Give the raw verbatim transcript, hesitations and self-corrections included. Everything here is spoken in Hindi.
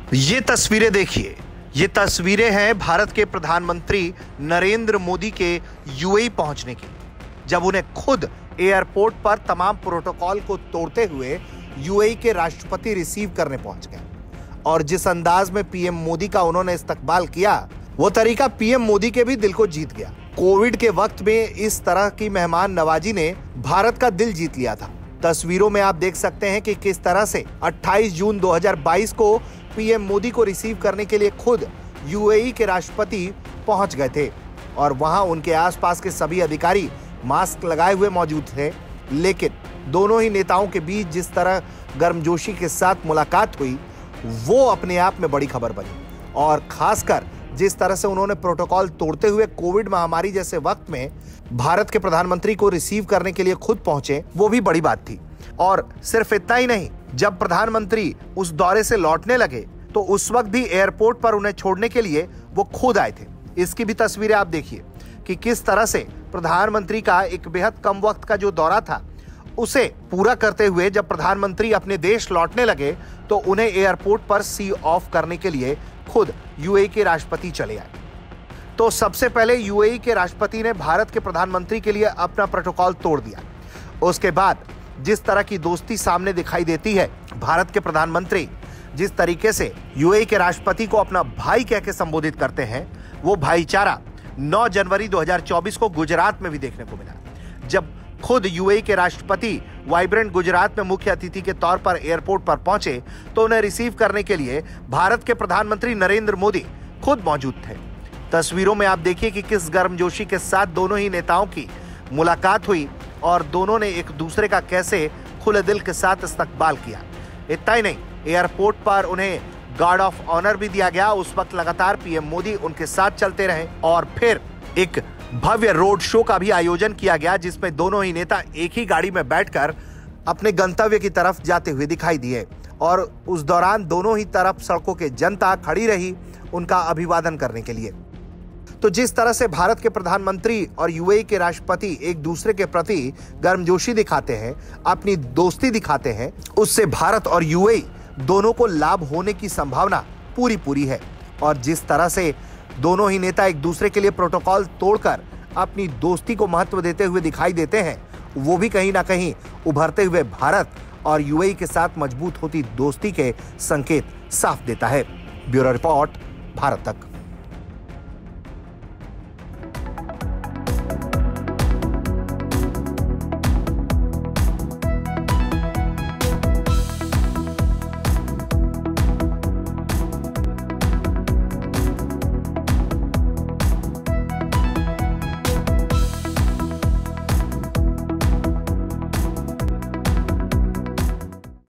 ये तस्वीरें देखिए। ये तस्वीरें हैं भारत के प्रधानमंत्री नरेंद्र मोदी के यूएई पहुंचने की, जब उन्हें खुद एयरपोर्ट पर तमाम प्रोटोकॉल को तोड़ते हुए यूएई के राष्ट्रपति रिसीव करने पहुंच गए। और जिस अंदाज में पीएम मोदी का उन्होंने इस्तकबाल किया, वो तरीका पीएम मोदी के भी दिल को जीत गया। कोविड के वक्त में इस तरह की मेहमान नवाजी ने भारत का दिल जीत लिया था। तस्वीरों में आप देख सकते हैं कि किस तरह से अट्ठाईस जून दो हज़ार बाईस को पीएम मोदी को रिसीव करने के लिए खुद यूएई के राष्ट्रपति पहुंच गए थे और वहां उनके आसपास के सभी अधिकारी मास्क लगाए हुए मौजूद थे। लेकिन दोनों ही नेताओं के बीच जिस तरह गर्मजोशी के साथ मुलाकात हुई, वो अपने आप में बड़ी खबर बनी। और खासकर जिस तरह से उन्होंने प्रोटोकॉल तोड़ते हुए कोविड महामारी जैसे वक्त में भारत के प्रधानमंत्री को रिसीव करने के लिए खुद पहुंचे, वो भी बड़ी बात थी। और सिर्फ इतना ही नहीं, जब प्रधानमंत्री उस दौरे से लौटने लगे तो उस वक्त भी एयरपोर्ट पर उन्हें छोड़ने के लिए वो खुद आए थे। इसकी भी तस्वीरें आप देखिए कि किस तरह से प्रधानमंत्री का एक बेहद कम वक्त का जो दौरा था, उसे पूरा करते हुए जब प्रधानमंत्री अपने देश लौटने लगे तो उन्हें एयरपोर्ट पर सी ऑफ करने के लिए खुद यूएई के राष्ट्रपति चले आए। तो सबसे पहले यूएई के राष्ट्रपति ने भारत के प्रधानमंत्री के लिए अपना प्रोटोकॉल तोड़ दिया। उसके बाद जिस तरह की दोस्ती सामने दिखाई देती है, भारत के प्रधानमंत्री जिस तरीके से यूएई के राष्ट्रपति को अपना भाई कह के संबोधित करते हैं, वो भाईचारा नौ जनवरी दो हज़ार चौबीस को गुजरात में भी देखने को मिला, जब खुद यूएई के राष्ट्रपति वाइब्रेंट गुजरात में मुख्य अतिथि के तौर पर एयरपोर्ट पर पहुंचे तो उन्हें रिसीव करने के लिए भारत के प्रधानमंत्री नरेंद्र मोदी खुद मौजूद थे। तस्वीरों में आप देखिए कि किस गर्मजोशी के साथ दोनों ही नेताओं की मुलाकात हुई और दोनों ने एक दूसरे का कैसे खुले दिल के साथ इस्तकबाल किया। इतना ही नहीं, एयरपोर्ट पर उन्हें गार्ड ऑफ ऑनर भी दिया गया। उस वक्त लगातार पीएम मोदी उनके साथ चलते रहे और फिर एक भव्य रोड शो का भी आयोजन किया गया, जिसमें दोनों ही नेता एक ही गाड़ी में बैठकर अपने गंतव्य की तरफ जाते हुए दिखाई दिए। और उस दौरान दोनों ही तरफ सड़कों के जनता खड़ी रही उनका अभिवादन करने के लिए। तो जिस तरह से भारत के प्रधानमंत्री और यूएई के राष्ट्रपति एक दूसरे के प्रति गर्मजोशी दिखाते हैं, अपनी दोस्ती दिखाते हैं, उससे भारत और यूएई दोनों को लाभ होने की संभावना पूरी पूरी है। और जिस तरह से दोनों ही नेता एक दूसरे के लिए प्रोटोकॉल तोड़कर अपनी दोस्ती को महत्व देते हुए दिखाई देते हैं, वो भी कहीं ना कहीं उभरते हुए भारत और यूएई के साथ मजबूत होती दोस्ती के संकेत साफ देता है। ब्यूरो रिपोर्ट, भारत तक।